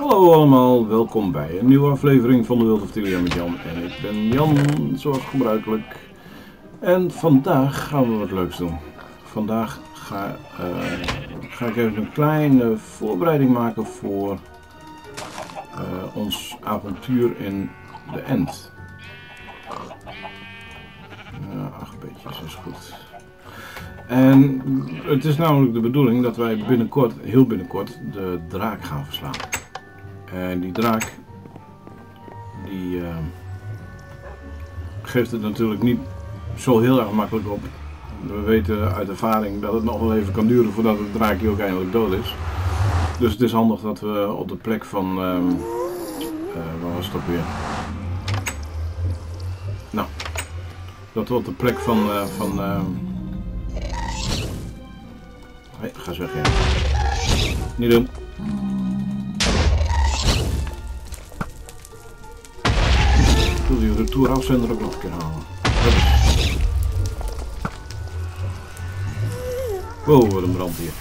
Hallo allemaal, welkom bij een nieuwe aflevering van de World of Tilia met Jan. En ik ben Jan, zoals gebruikelijk. En vandaag gaan we wat leuks doen. Vandaag ga ik even een kleine voorbereiding maken voor ons avontuur in de End. 8 beetjes is goed. En het is namelijk de bedoeling dat wij binnenkort, heel binnenkort, de draak gaan verslaan. En die draak, die geeft het natuurlijk niet zo heel erg makkelijk op. We weten uit ervaring dat het nog wel even kan duren voordat het draakje ook eindelijk dood is. Dus het is handig dat we op de plek van, waar was het ook weer? Nou, dat we op de plek van hey, ga eens weg, ja. Niet doen. Ik wil die retourafzender ook nog een keer halen. Wow, wat een brand hier.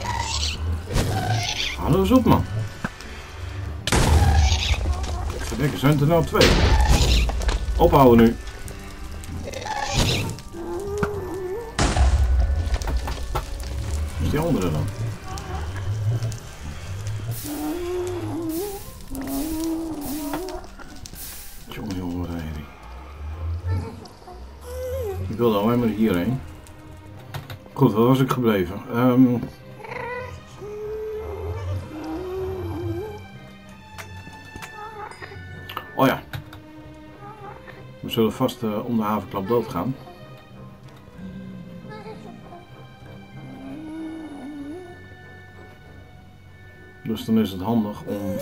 Hallo eens op, man. Verdekken, zijn er nou 2? Ophouden nu. Is die andere dan? Jongen, wat heet die? Ik wilde alleen maar hierheen. Goed, waar was ik gebleven? Oh ja. We zullen vast om de havenklap doodgaan. Dus dan is het handig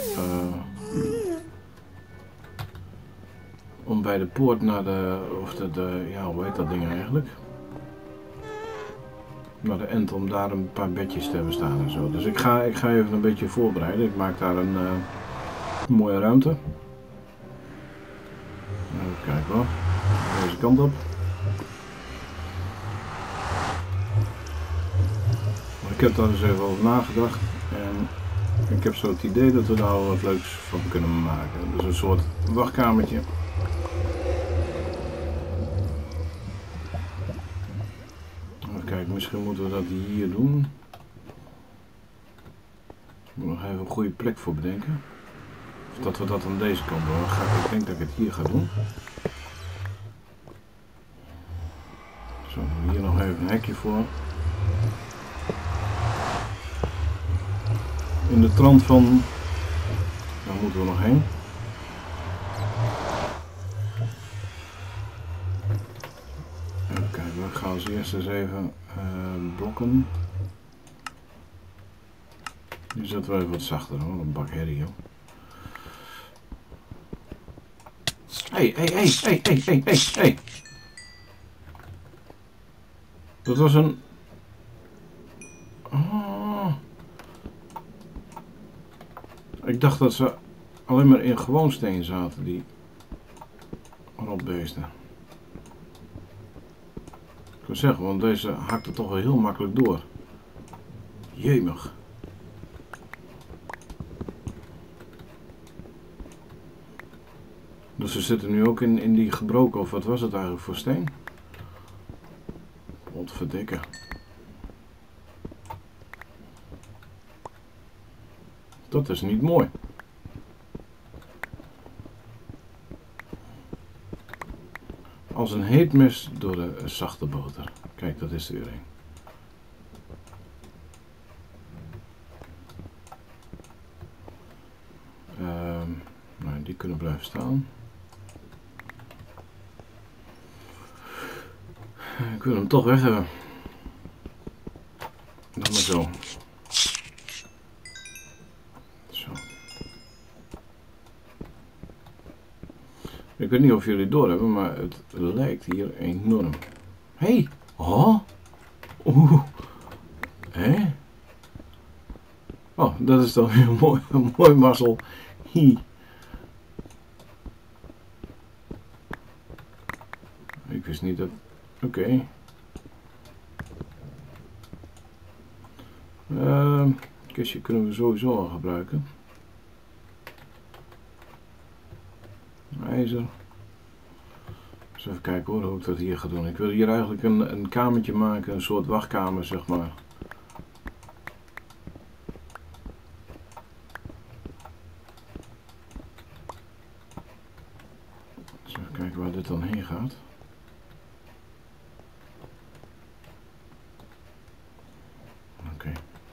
om bij de poort naar de, ja, hoe heet dat ding eigenlijk? Naar de end, om daar een paar bedjes te hebben staan en zo. Dus ik ga even een beetje voorbereiden. Ik maak daar een mooie ruimte. Even kijken hoor. Deze kant op. Maar ik heb daar dus even over nagedacht. En ik heb zo het idee dat we daar wat leuks van kunnen maken. Dus een soort wachtkamertje. Even kijken, misschien moeten we dat hier doen. Ik moet nog even een goede plek voor bedenken. Of dat we dat aan deze kant doen. Ik denk dat ik het hier ga doen. Zo, hier nog even een hekje voor. In de trant van, daar moeten we nog heen. Even kijken, we gaan als eerst eens even blokken. Die zetten we even wat zachter hoor, een bak herrie joh. Hey. Dat was een... Oh. Ik dacht dat ze alleen maar in gewoon steen zaten, die rotbeesten. Ik wil zeggen, want deze hakt er toch wel heel makkelijk door. Jemig. Dus ze zitten nu ook in die gebroken, of wat was het eigenlijk voor steen? Potverdikke. Dat is niet mooi. Als een heet mes door de zachte boter. Kijk, dat is er weer een. Nou, die kunnen blijven staan. Ik wil hem toch weg hebben. Dan maar zo. Zo. Ik weet niet of jullie het doorhebben, maar het lijkt hier enorm. Hey! Oh! Oeh! Hé? Oh, dat is dan weer een mooi mazzel. Hi. Ik wist niet dat... Oké. Kistje kunnen we sowieso al gebruiken. IJzer. Dus even kijken hoor, hoe ik dat hier ga doen. Ik wil hier eigenlijk een kamertje maken, een soort wachtkamer zeg maar. Dus even kijken waar dit dan heen gaat. Oké.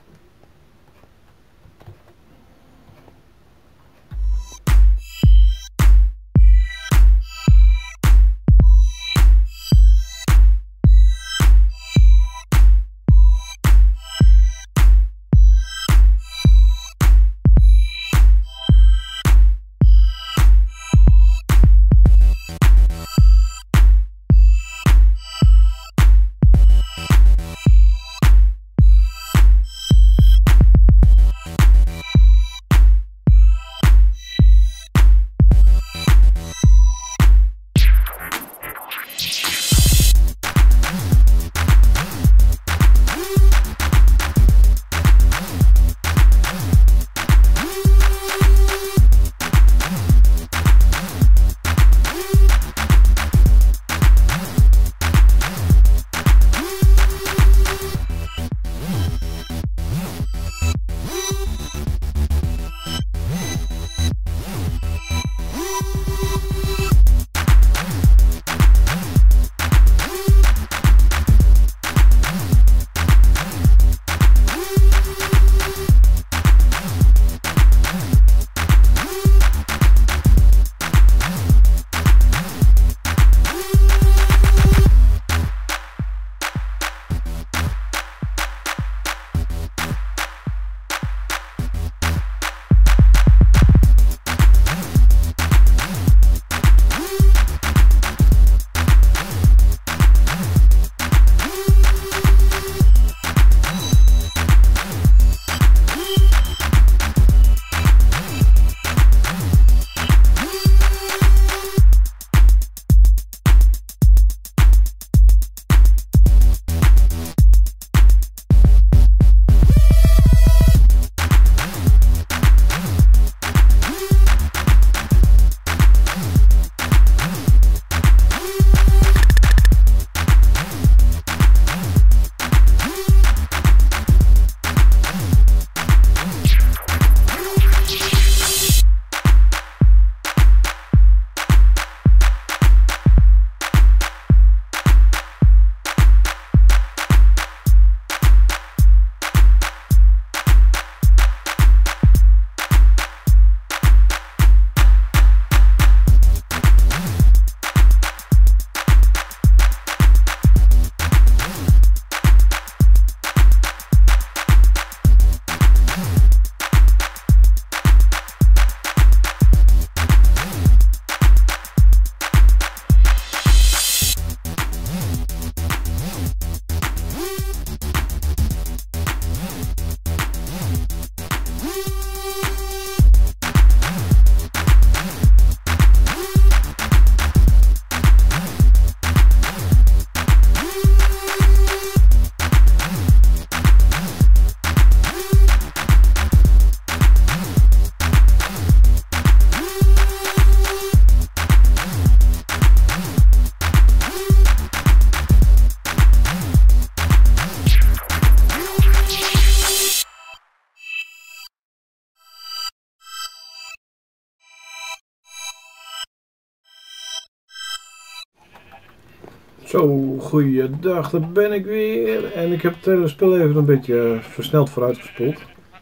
Zo, goeiedag, daar ben ik weer. En ik heb het hele spel even een beetje versneld vooruitgespoeld.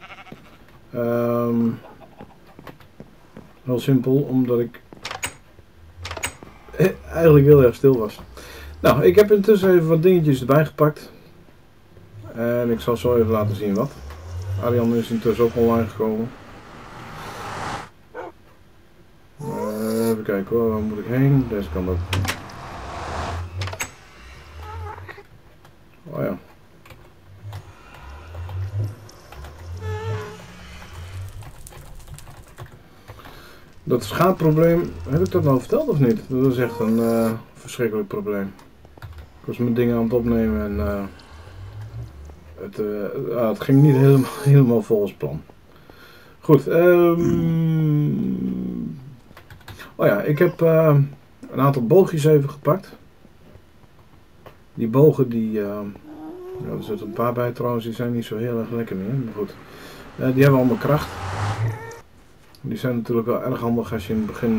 Heel simpel, omdat ik eigenlijk heel erg stil was. Nou, ik heb intussen even wat dingetjes erbij gepakt. En ik zal zo even laten zien wat. Arjan is intussen ook online gekomen. Even kijken hoor, waar moet ik heen? Deze kant op. Oh ja. Dat schaapprobleem, heb ik dat nou verteld of niet? Dat is echt een verschrikkelijk probleem. Ik was mijn dingen aan het opnemen en het ging niet helemaal volgens plan. Goed. Oh ja, ik heb een aantal boogjes even gepakt. Die bogen die... ja, er zitten een paar bij trouwens, die zijn niet zo heel erg lekker meer. Maar goed, die hebben allemaal kracht. Die zijn natuurlijk wel erg handig als je in het begin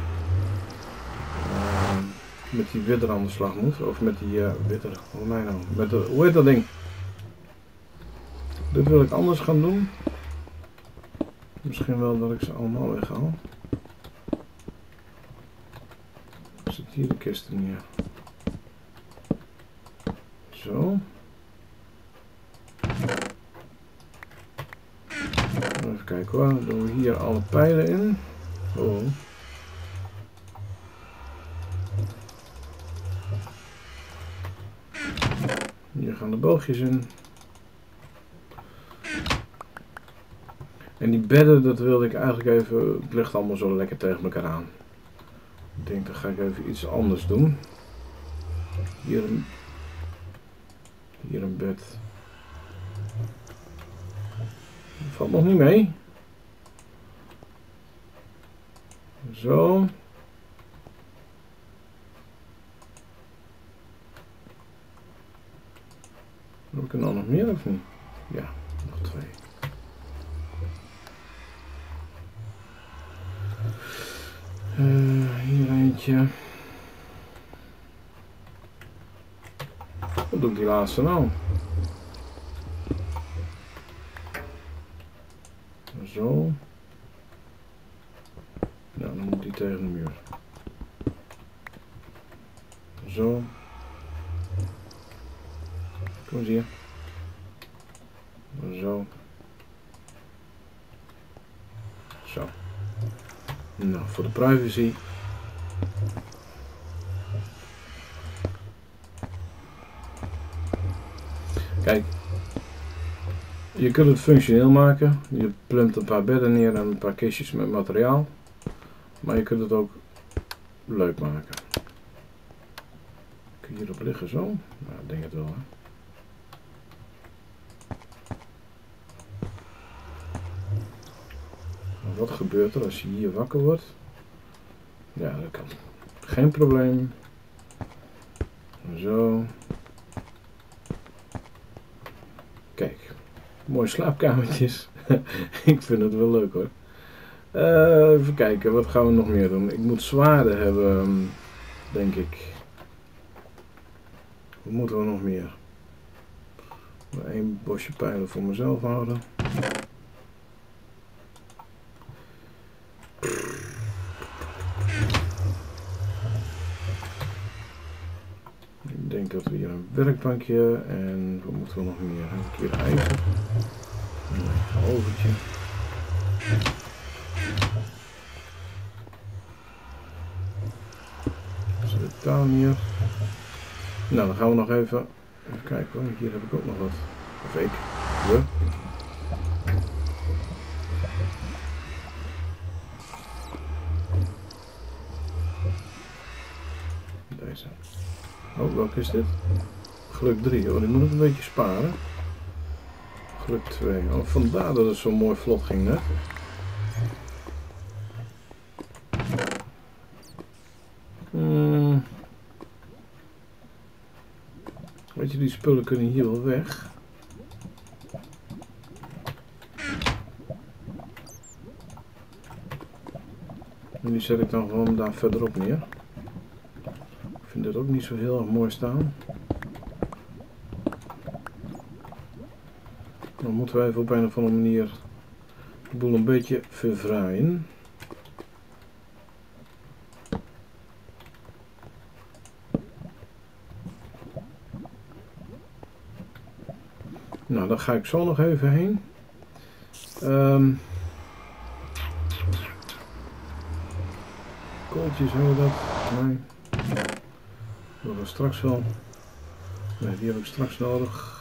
met die widder aan de slag moet. Of met die widder, hoe mij nou? Met de, hoe heet dat ding? Dit wil ik anders gaan doen. Misschien wel dat ik ze allemaal weghaal. Zit hier de kisten neer. Zo. Even kijken hoor, dan doen we hier alle pijlen in. Oh. Hier gaan de boogjes in. En die bedden, dat wilde ik eigenlijk even, het ligt allemaal zo lekker tegen elkaar aan. Ik denk, dan ga ik even iets anders doen. Hier een bed. Valt nog niet mee. Zo. Heb ik er nou nog meer of niet? Ja, nog 2. Hier eentje. Wat doe ik die laatste nou? Zo. Ja, dan moet die tegen de muur. Zo. Kom eens hier. Zo. Zo. Nou, voor de privacy. Kijk. Je kunt het functioneel maken. Je plumt een paar bedden neer en een paar kistjes met materiaal. Maar je kunt het ook leuk maken. Kun je hierop liggen zo? Nou, ik denk het wel. Hè? Wat gebeurt er als je hier wakker wordt? Ja, dat kan. Geen probleem. Zo. Kijk. Mooie slaapkamertjes. Ik vind het wel leuk hoor. Even kijken, wat gaan we nog meer doen? Ik moet zwaarden hebben, denk ik. Wat moeten we nog meer? Eén bosje pijlen voor mezelf houden. Ik denk dat we hier een werkbankje en wat moeten we nog meer? Een keer ijzer. Een oventje. Zet touw hier. Nou, dan gaan we nog even kijken hoor. Hier heb ik ook nog wat. Of ik. We. Deze. Oh, welke is dit? Geluk 3. Oh, die moet ik een beetje sparen. Geluk 2. Oh, vandaar dat het zo mooi vlot ging net. Weet je, die spullen kunnen hier wel weg. En die zet ik dan gewoon daar verderop neer. Ik vind dit ook niet zo heel erg mooi staan. Dan moeten we even op een of andere manier de boel een beetje verfraaien. Nou, daar ga ik zo nog even heen. Kooltjes hebben we dat? Nee. Dat was straks wel. Nee, die heb ik straks nodig.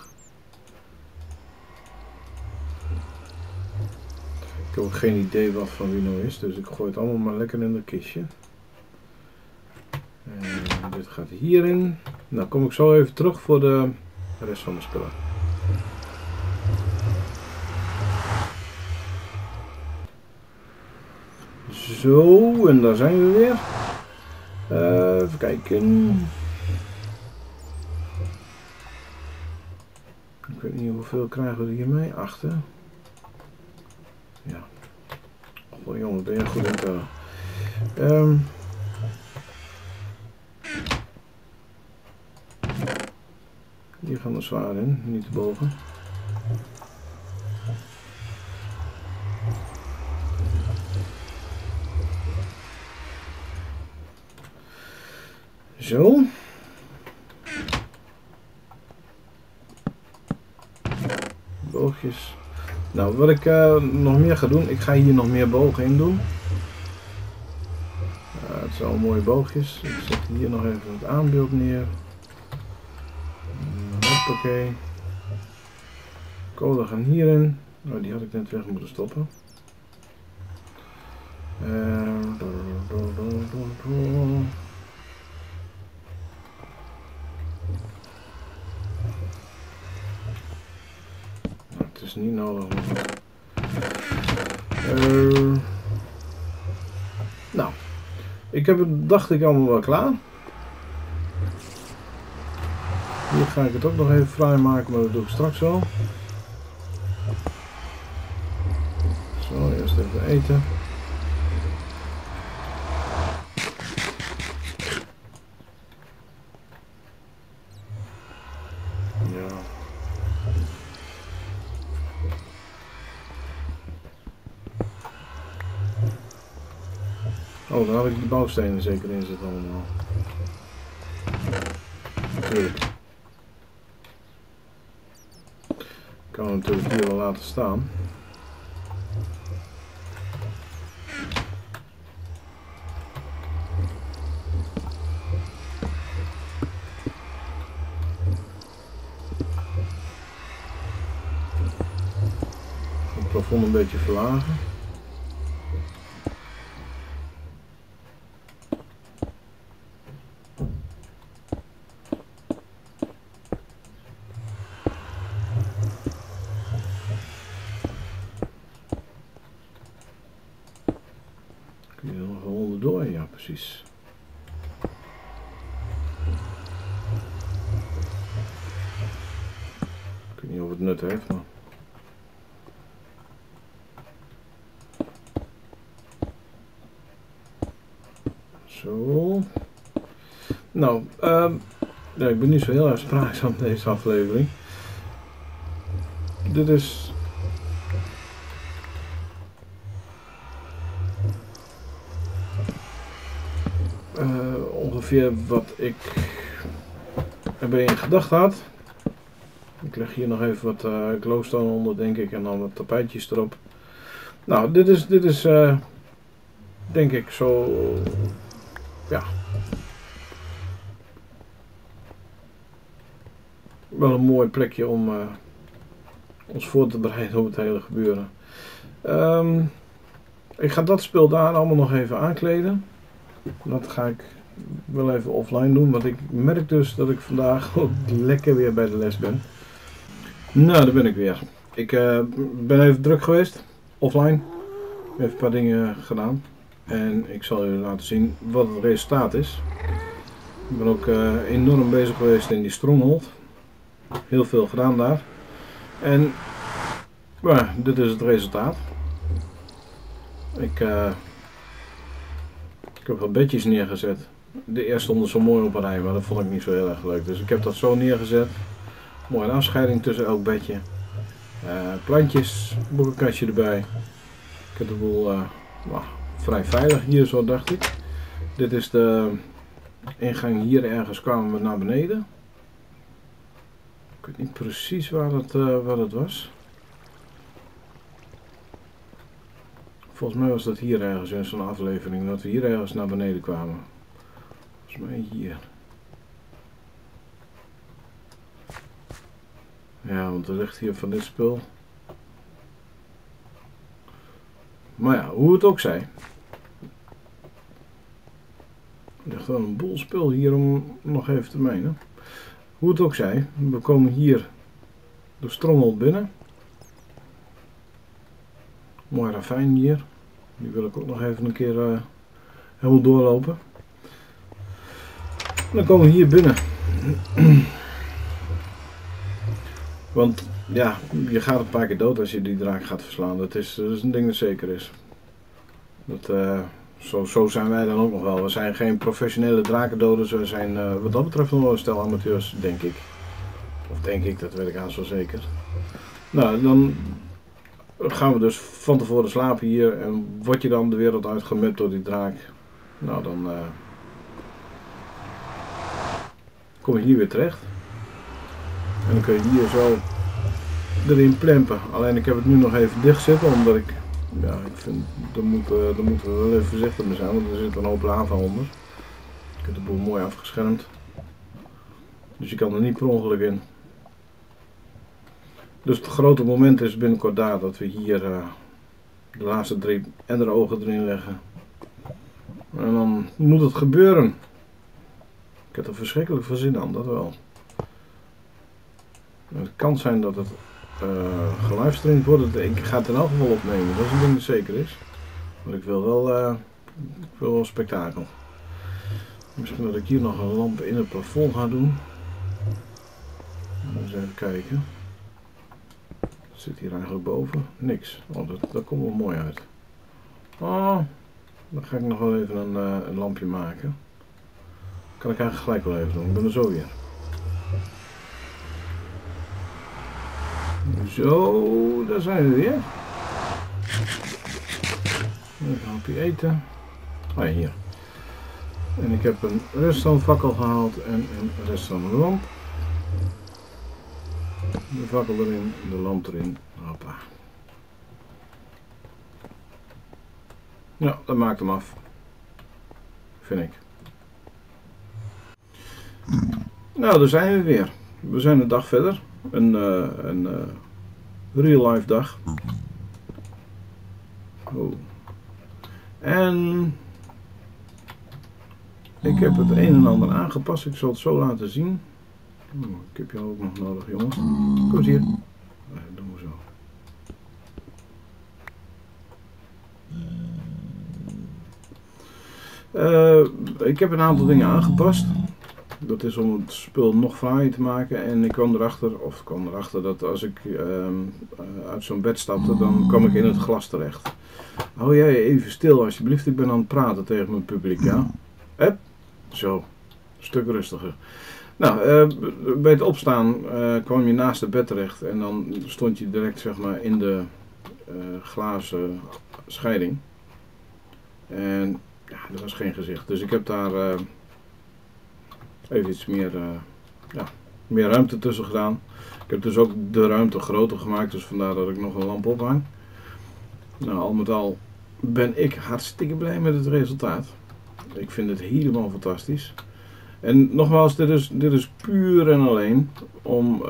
Ik heb ook geen idee wat van wie nou is, dus ik gooi het allemaal maar lekker in dat kistje. En dit gaat hierin. Nou, kom ik zo even terug voor de rest van de spullen. Zo, en daar zijn we weer. Even kijken. Ik weet niet hoeveel krijgen we hiermee. 8, hè? Ja. Oh jongen, ben je goed in tellen. Hier gaan we zwaar in, niet te boven. Zo. Boogjes. Nou, wat ik nog meer ga doen, ik ga hier nog meer bogen in doen. Het zijn al mooie boogjes. Ik zet hier nog even het aanbeeld neer. Hoppakee. Kolen gaan hierin. Oh, die had ik net weg moeten stoppen. Het is niet nodig. Nou, ik heb het, dacht ik, allemaal wel klaar. Hier ga ik het ook nog even fraai maken, maar dat doe ik straks wel. Zo, eerst even eten. Ja. Oh, daar had ik die bouwstenen zeker in zitten allemaal. Natuurlijk. Ik kan hem natuurlijk hier wel laten staan. Het plafond een beetje verlagen. Kun je er nog wel onderdoor? Ja, precies. Ik weet niet of het nut heeft, maar... Zo. Nou, ja, ik ben niet zo heel erg spraakzaam deze aflevering. Dit is... ongeveer wat ik erbij in gedachten had. Ik leg hier nog even wat glowstone onder, denk ik, en dan wat tapijtjes erop. Nou, dit is denk ik zo, ja, wel een mooi plekje om ons voor te bereiden op het hele gebeuren. Ik ga dat spul daar allemaal nog even aankleden. Dat ga ik wel even offline doen, want ik merk dus dat ik vandaag ook lekker weer bij de les ben. Nou, daar ben ik weer. Ik ben even druk geweest, offline. Even een paar dingen gedaan. En ik zal jullie laten zien wat het resultaat is. Ik ben ook enorm bezig geweest in die Stronghold. Heel veel gedaan daar. En dit is het resultaat. Ik heb wat bedjes neergezet. De eerste stond zo mooi op een rij, maar dat vond ik niet zo heel erg leuk. Dus ik heb dat zo neergezet. Mooie afscheiding tussen elk bedje. Plantjes, boekenkastje erbij. Ik heb de boel vrij veilig hier, zo dacht ik. Dit is de ingang, hier ergens kwamen we naar beneden. Ik weet niet precies waar het was. Volgens mij was dat hier ergens in zo'n aflevering, dat we hier ergens naar beneden kwamen. Volgens mij hier. Ja, want er ligt hier van dit spul. Maar ja, hoe het ook zij. Er ligt wel een boel spul hier om nog even te menen. Hoe het ook zij, we komen hier de Stronghold binnen. Mooi ravijn hier. Die wil ik ook nog even een keer helemaal doorlopen. En dan komen we hier binnen. Want ja, je gaat een paar keer dood als je die draak gaat verslaan. Dat is een ding dat zeker is. Zo zijn wij dan ook nog wel. We zijn geen professionele drakendoders. We zijn wat dat betreft nog wel een stel amateurs, denk ik. Of denk ik, dat weet ik haast wel zeker. Nou, dan gaan we dus van tevoren slapen hier. En word je dan de wereld uitgemapt door die draak. Nou, dan kom je hier weer terecht. En dan kun je hier zo erin plempen. Alleen ik heb het nu nog even dicht zitten, omdat ik vind, daar moeten we wel even voorzichtig mee zijn, want er zit een hoop lava onder. Ik heb de boel mooi afgeschermd. Dus je kan er niet per ongeluk in. Dus het grote moment is binnenkort daar dat we hier de laatste 3 enderogen erin leggen. En dan moet het gebeuren. Ik heb er verschrikkelijk veel zin aan, dat wel. Het kan zijn dat het gelivestreamd wordt. Ik ga het in elk geval opnemen, dat is een ding dat zeker is. Maar ik wil wel spektakel. Misschien dat ik hier nog een lamp in het plafond ga doen. Eens even kijken. Zit hier eigenlijk boven? Niks. Oh, dat komt wel mooi uit. Oh, dan ga ik nog wel even een lampje maken. Kan ik eigenlijk gelijk wel even doen. Ik ben er zo weer. Zo, daar zijn we weer. Even een hapje eten. Ah ja, hier. En ik heb een redstone gehaald en een redstone lamp. De fakkel erin, de lamp erin. Hoppa. Ja, dat maakt hem af. Vind ik. Nou, daar zijn we weer. We zijn een dag verder. Een real life dag. Oh. En ik heb het een en ander aangepast. Ik zal het zo laten zien. Oh, ik heb jou ook nog nodig, jongens. Kom eens hier. Dat doen we zo. Ik heb een aantal dingen aangepast. Dat is om het spul nog fraaier te maken. En ik kwam erachter dat als ik uit zo'n bed stapte, dan kwam ik in het glas terecht. Hou jij even stil alsjeblieft, ik ben aan het praten tegen mijn publiek, ja? Zo, een stuk rustiger. Nou, bij het opstaan kwam je naast het bed terecht en dan stond je direct zeg maar in de glazen scheiding. En ja, dat was geen gezicht. Dus ik heb daar even iets meer ruimte tussen gedaan. Ik heb dus ook de ruimte groter gemaakt, dus vandaar dat ik nog een lamp ophang. Nou, al met al ben ik hartstikke blij met het resultaat. Ik vind het helemaal fantastisch. En nogmaals, dit is puur en alleen om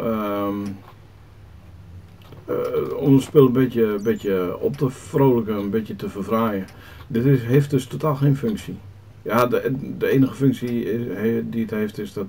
het spul een beetje op te vrolijken, een beetje te verfraaien. Dit heeft dus totaal geen functie. Ja, de enige functie die het heeft is dat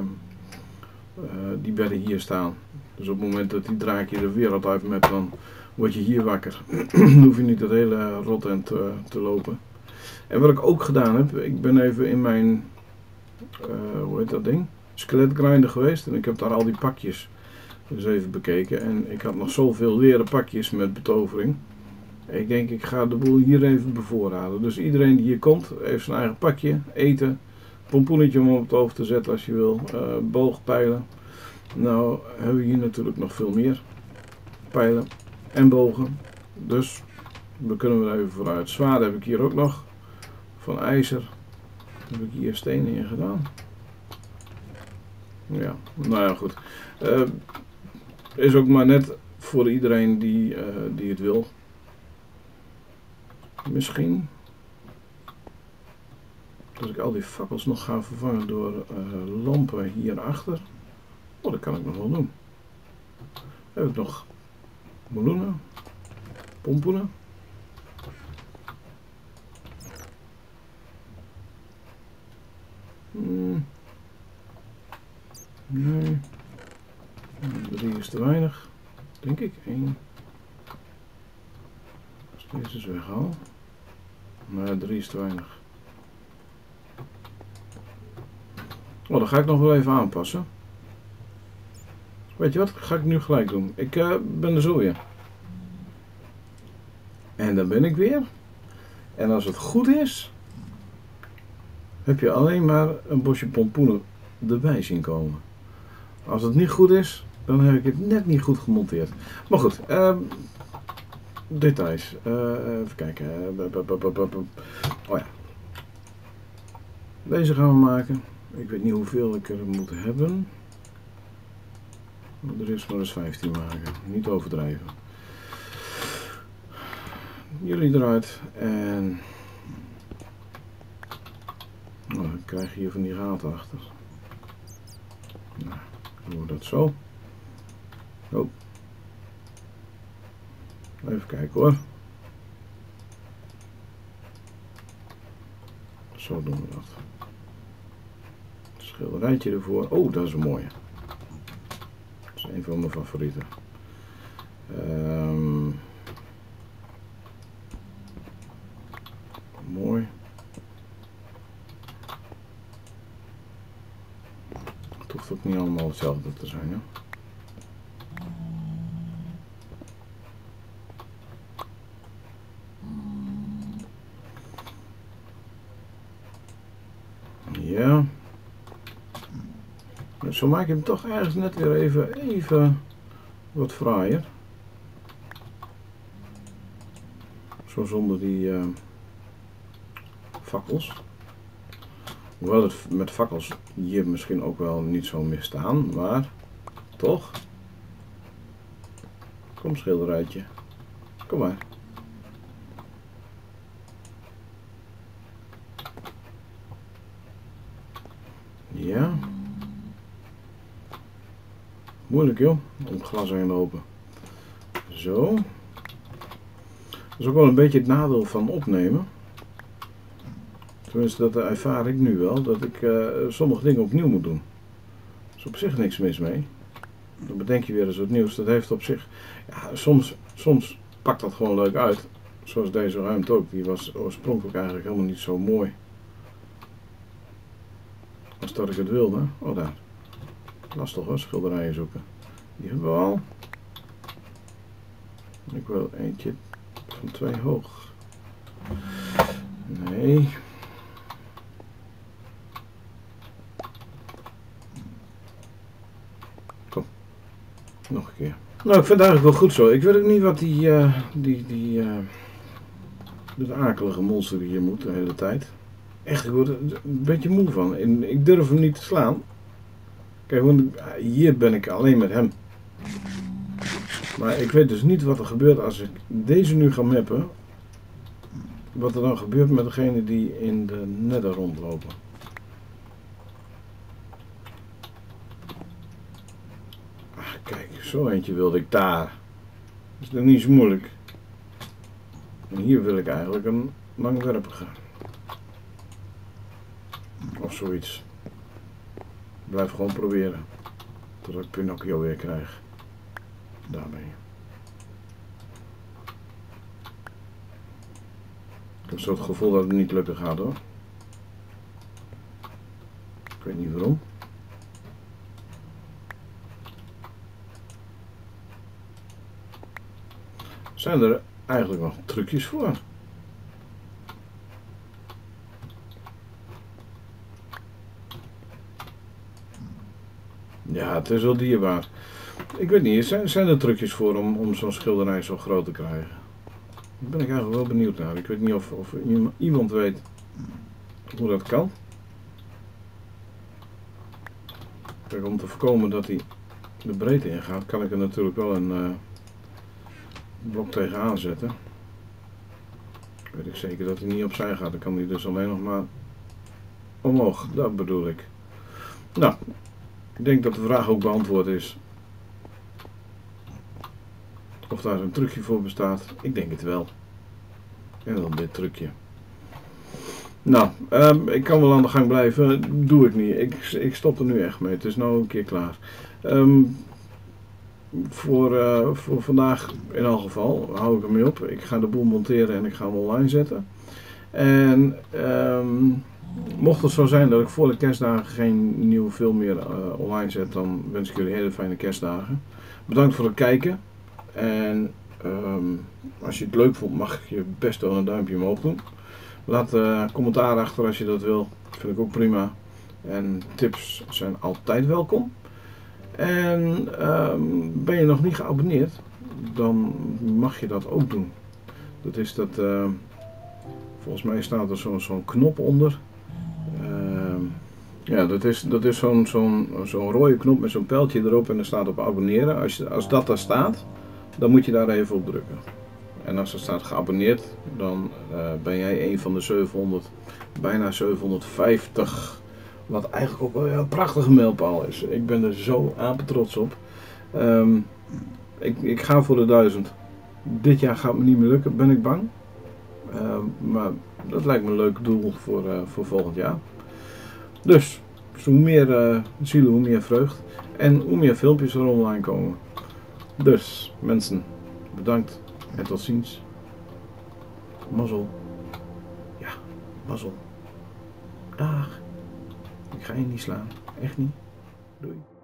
die bedden hier staan. Dus op het moment dat die draak je de wereld uit met, dan word je hier wakker. Dan hoef je niet dat hele rotend te lopen. En wat ik ook gedaan heb, ik ben even in mijn, hoe heet dat ding? Skeletgrinder geweest en ik heb daar al die pakjes eens even bekeken. En ik had nog zoveel leren pakjes met betovering. Ik denk, ik ga de boel hier even bevoorraden. Dus iedereen die hier komt, heeft zijn eigen pakje, eten, pompoenetje om op het hoofd te zetten als je wil, boogpijlen. Nou hebben we hier natuurlijk nog veel meer pijlen en bogen. Dus we kunnen er even vooruit. Zwaarden heb ik hier ook nog, van ijzer. Heb ik hier stenen in gedaan. Ja, nou ja goed. Is ook maar net voor iedereen die het wil. Misschien dat ik al die fakkels nog ga vervangen door lampen hierachter. Oh, dat kan ik nog wel doen. Dan heb ik nog meloenen, pompoenen. Nee. 3 is te weinig. Denk ik. 1. Als deze is weghaal. Maar 3 is te weinig. Oh, dat ga ik nog wel even aanpassen. Weet je wat? Dat ga ik nu gelijk doen. Ik ben er zo weer. En dan ben ik weer. En als het goed is, heb je alleen maar een bosje pompoenen erbij zien komen. Als het niet goed is, dan heb ik het net niet goed gemonteerd. Maar goed, details. Even kijken. Oh ja. Deze gaan we maken. Ik weet niet hoeveel ik er moet hebben. Er is maar eens 15 maken. Niet overdrijven. Jullie eruit. En nou, dan krijg je hier van die gaten achter. Nou, dan doen we dat zo. Oh. Even kijken hoor. Zo doen we dat. Schilderijtje ervoor. Oh, dat is een mooie. Dat is een van mijn favorieten. Mooi. Het hoeft ook niet allemaal hetzelfde te zijn, hè? Ja. Zo maak je hem toch ergens net weer even wat fraaier. Zo zonder die fakkels. Hoewel het met fakkels hier misschien ook wel niet zo misstaan, maar toch. Kom schilderijtje. Kom maar. Ja. Moeilijk joh, om het glas heen lopen. Zo. Dat is ook wel een beetje het nadeel van opnemen. Tenminste, dat ervaar ik nu wel, dat ik sommige dingen opnieuw moet doen. Er is op zich niks mis mee. Dan bedenk je weer eens wat nieuws. Dat heeft op zich, ja, soms pakt dat gewoon leuk uit. Zoals deze ruimte ook. Die was oorspronkelijk eigenlijk helemaal niet zo mooi als dat ik het wilde. Oh, daar. Lastig hoor, schilderijen zoeken. Die hebben we al. Ik wil eentje van 2 hoog. Nee. Kom. Nog een keer. Nou, ik vind het eigenlijk wel goed zo. Ik weet ook niet wat dat akelige monster hier moet de hele tijd. Echt, ik word er een beetje moe van. En ik durf hem niet te slaan. Kijk, hier ben ik alleen met hem. Maar ik weet dus niet wat er gebeurt als ik deze nu ga mappen. Wat er dan gebeurt met degene die in de nether rondlopen. Ach, kijk, zo eentje wilde ik daar. Dat is dan niet zo moeilijk. En hier wil ik eigenlijk een langwerpige. Of zoiets. Blijf gewoon proberen. Totdat ik Pinocchio weer krijg. Daar ben je. Ik heb zo het gevoel dat het niet lukken gaat hoor. Ik weet niet waarom. Zijn er eigenlijk nog trucjes voor? Ja, het is wel dierbaar. Ik weet niet, zijn er trucjes voor om zo'n schilderij zo groot te krijgen? Daar ben ik eigenlijk wel benieuwd naar. Ik weet niet of iemand weet hoe dat kan. Kijk, om te voorkomen dat hij de breedte ingaat, kan ik er natuurlijk wel een blok tegenaan zetten. Weet ik zeker dat hij niet opzij gaat. Dan kan hij dus alleen nog maar omhoog. Dat bedoel ik. Nou, ik denk dat de vraag ook beantwoord is. Of daar een trucje voor bestaat. Ik denk het wel. En dan dit trucje. Nou, ik kan wel aan de gang blijven. Doe ik niet. Ik stop er nu echt mee. Het is nou een keer klaar. Voor vandaag in elk geval hou ik ermee op. Ik ga de boel monteren en ik ga hem online zetten. En mocht het zo zijn dat ik voor de kerstdagen geen nieuwe film meer online zet, dan wens ik jullie hele fijne kerstdagen. Bedankt voor het kijken. En als je het leuk vond, mag je best wel een duimpje omhoog doen. Laat commentaar achter als je dat wil. Vind ik ook prima. En tips zijn altijd welkom. En ben je nog niet geabonneerd, dan mag je dat ook doen. Dat is dat, volgens mij staat er zo'n knop onder. Ja, dat is zo'n rode knop met zo'n pijltje erop en er staat op abonneren. Als dat daar staat, dan moet je daar even op drukken. En als er staat geabonneerd, dan ben jij een van de 700, bijna 750. Wat eigenlijk ook wel een prachtige mijlpaal is. Ik ben er zo apen trots op. Ik ga voor de 1000. Dit jaar gaat me niet meer lukken, ben ik bang. Maar dat lijkt me een leuk doel voor volgend jaar. Dus hoe meer zielen, hoe meer vreugd. En hoe meer filmpjes er online komen. Dus mensen, bedankt en tot ziens. Mazzel. Ja, mazzel. Dag. Ik ga je niet slaan. Echt niet. Doei.